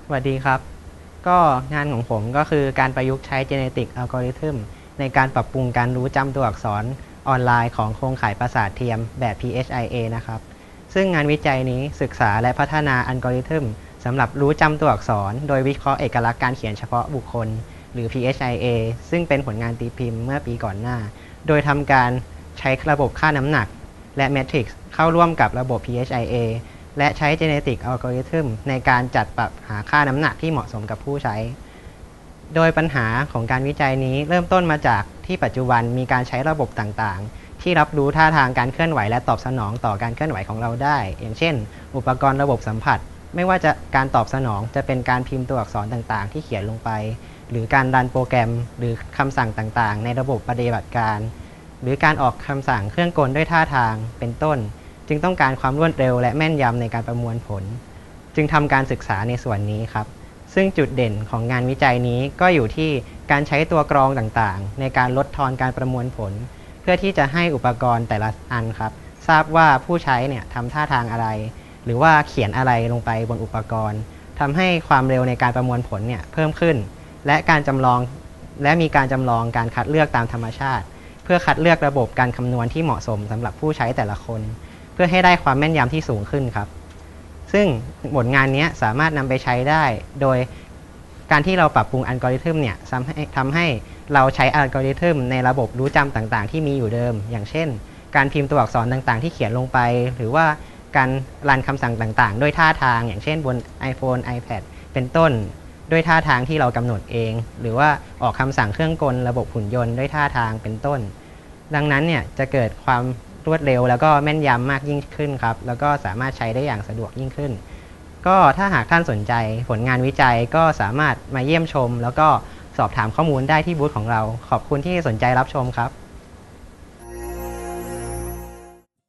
สวัสดีครับก็งานของผมก็คือการประยุกต์ใช้ Genetic Algorithm ในการปรับปรุงการรู้จำตัวอักษรออนไลน์ของโครงข่ายประสาทเทียมแบบ PHIA นะครับซึ่งงานวิจัยนี้ศึกษาและพัฒนาอัลกอริทึมสำหรับรู้จำตัวอักษรโดยวิเคราะห์เอกลักษณ์การเขียนเฉพาะบุคคลหรือ PHIA ซึ่งเป็นผลงานตีพิมพ์เมื่อปีก่อนหน้าโดยทำการใช้ระบบค่าน้ำหนักและแมทริกซ์เข้าร่วมกับระบบ PHIA และใช้ Genetic Algorithm ในการจัดปรับหาค่าน้ำหนักที่เหมาะสมกับผู้ใช้โดยปัญหาของการวิจัยนี้เริ่มต้นมาจากที่ปัจจุบันมีการใช้ระบบต่างๆที่รับรู้ท่าทางการเคลื่อนไหวและตอบสนองต่อการเคลื่อนไหวของเราได้อย่างเช่นอุปกรณ์ระบบสัมผัสไม่ว่าจะการตอบสนองจะเป็นการพิมพ์ตัวอักษรต่างๆที่เขียนลงไปหรือการรันโปรแกรมหรือคำสั่งต่างๆในระบบปฏิบัติการหรือการออกคำสั่งเครื่องกลด้วยท่าทางเป็นต้นจึงต้องการความรวดเร็วและแม่นยำในการประมวลผลจึงทำการศึกษาในส่วนนี้ครับซึ่งจุดเด่นของงานวิจัยนี้ก็อยู่ที่การใช้ตัวกรองต่างๆในการลดทอนการประมวลผลเพื่อที่จะให้อุปกรณ์แต่ละอันครับทราบว่าผู้ใช้เนี่ยทำท่าทางอะไรหรือว่าเขียนอะไรลงไปบนอุปกรณ์ทำให้ความเร็วในการประมวลผลเนี่ยเพิ่มขึ้นและมีการจำลองการคัดเลือกตามธรรมชาติเพื่อคัดเลือกระบบการคำนวณที่เหมาะสมสำหรับผู้ใช้แต่ละคนเพื่อให้ได้ความแม่นยำที่สูงขึ้นครับซึ่งผลงานนี้สามารถนำไปใช้ได้โดยการที่เราปรับปรุงอัลกอริทึมเนี่ยทำให้เราใช้อัลกอริทึมในระบบรู้จำต่างๆที่มีอยู่เดิมอย่างเช่นการพิมพ์ตัวอักษรต่างๆที่เขียนลงไปหรือว่าการรันคำสั่งต่างๆด้วยท่าทางอย่างเช่นบน iPhone iPad เป็นต้นด้วยท่าทางที่เรากำหนดเองหรือว่าออกคำสั่งเครื่องกลระบบหุ่นยนต์ด้วยท่าทางเป็นต้นดังนั้นเนี่ยจะเกิดความรวดเร็วแล้วก็แม่นยำมากยิ่งขึ้นครับแล้วก็สามารถใช้ได้อย่างสะดวกยิ่งขึ้นก็ถ้าหากท่านสนใจผลงานวิจัยก็สามารถมาเยี่ยมชมแล้วก็สอบถามข้อมูลได้ที่บูธของเราขอบคุณที่สนใจรับชมครับ